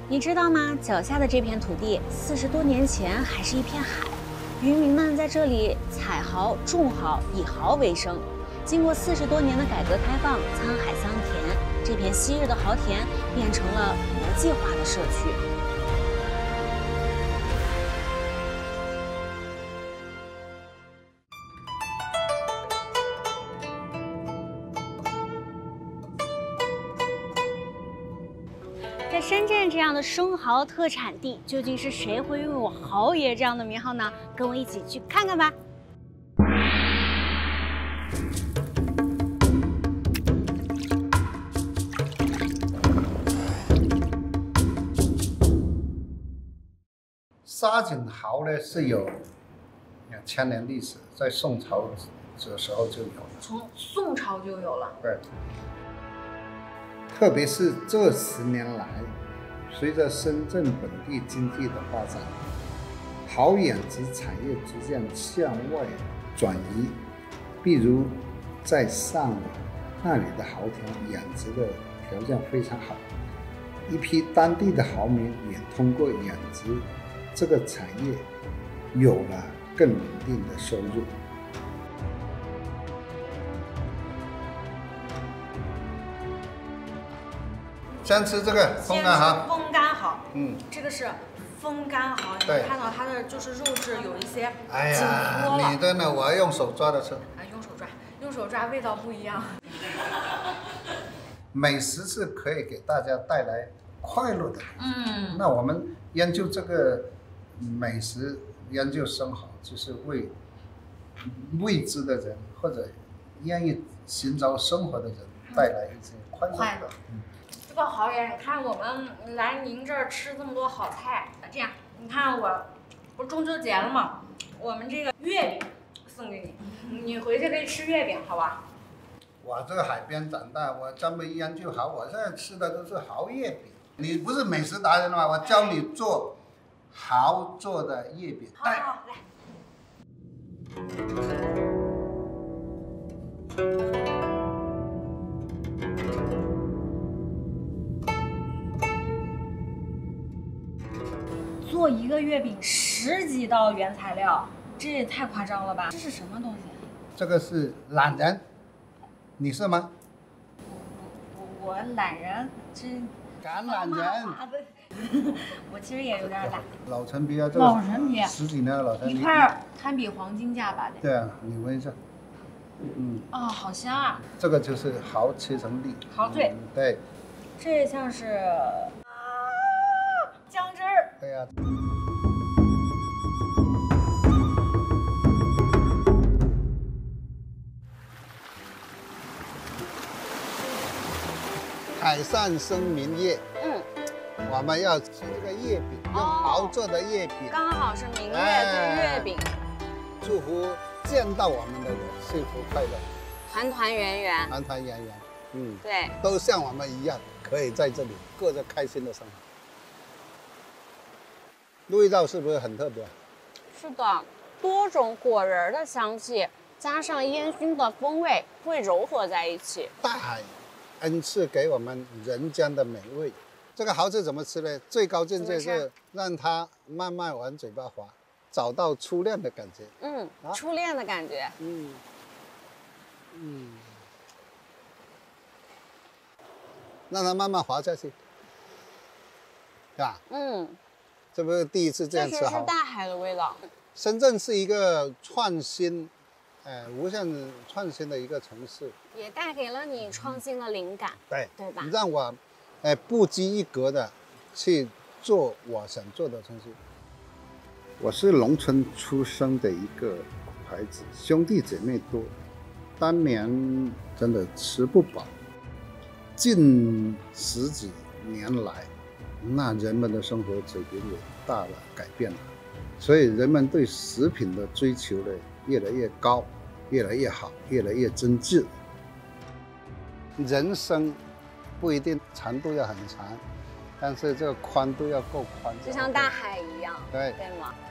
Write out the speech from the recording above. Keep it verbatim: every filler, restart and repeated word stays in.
你知道吗？脚下的这片土地，四十多年前还是一片海，渔民们在这里采蚝、种蚝，以蚝为生。经过四十多年的改革开放，沧海桑田，这片昔日的蚝田变成了国际化的社区。 在深圳这样的生蚝特产地，究竟是谁会拥有蚝爷这样的名号呢？跟我一起去看看吧。 沙井蚝呢是有两千年历史，在宋朝的时候就有了。 从宋朝就有了。 对。 特别是这十年来，随着深圳本地经济的发展，蚝养殖产业逐渐向外转移。比如在上尾那里的蚝田养殖的条件非常好，一批当地的蚝民也通过养殖这个产业有了更稳定的收入。 先吃这个风干蚝， 风干蚝， 嗯， 这个是风干蚝，你能看到它的就是肉质有一些哎紧脱了。 呀，你的呢？我要用手抓的吃。 啊，用手抓，用手抓味道不一样。 美食是可以给大家带来快乐的。 嗯， 那我们研究这个美食，研究生蚝，就是为未知的人或者愿意寻找生活的人带来一些快乐。 快乐。嗯 这个蚝爷，你看我们来您这儿吃这么多好菜，这样你看我，不是中秋节了吗？我们这个月饼送给你，你回去可以吃月饼，好吧？ 我这个海边长大，我专门研究蚝，我现在吃的都是蚝月饼。你不是美食达人吗？我教你做蚝做的月饼。 好好来。做一个月饼十几道原材料，这也太夸张了吧？这是什么东西？ 这个是懒人，你是吗？ 我我懒人，这橄榄人。 我其实也有点懒。 老陈皮啊，这个老陈皮， 十几年的老陈皮， 一块堪比黄金价吧？得。 对啊，你闻一下。嗯。 哦，好香啊！ 这个就是蚝切成粒。 蚝脆。 嗯、对。 这像是啊，姜汁儿。 对呀、啊。海上生明月，嗯，我们要吃这个月饼，用蚝做的月饼， 刚好是明月对月饼。 祝福见到我们的人幸福快乐， 团团圆圆， 团团圆圆，嗯， 对， 都像我们一样，可以在这里过着开心的生活。味道是不是很特别？ 是的，多种果仁的香气，加上烟熏的风味，会柔合在一起。 大海恩赐给我们人间的美味。这个蚝是怎么吃呢？最高境界是让它慢慢往嘴巴滑，找到初恋的感觉。 嗯，啊、初恋的感觉。 嗯嗯，让它慢慢滑下去，是吧？嗯，这不是第一次这样吃蚝。 这是大海的味道。 深圳是一个创新。呃，无限创新的一个城市， 也带给了你创新的灵感， 对对吧？ 让我，呃，不拘一格的去做我想做的东西。我是农村出生的一个孩子，兄弟姐妹多，当年真的吃不饱。近十几年来，那人们的生活水平也大了改变了，所以人们对食品的追求呢，越来越高，越来越好，越来越精致。人生不一定长度要很长，但是这个宽度要够宽， 就像大海一样， 对对吗？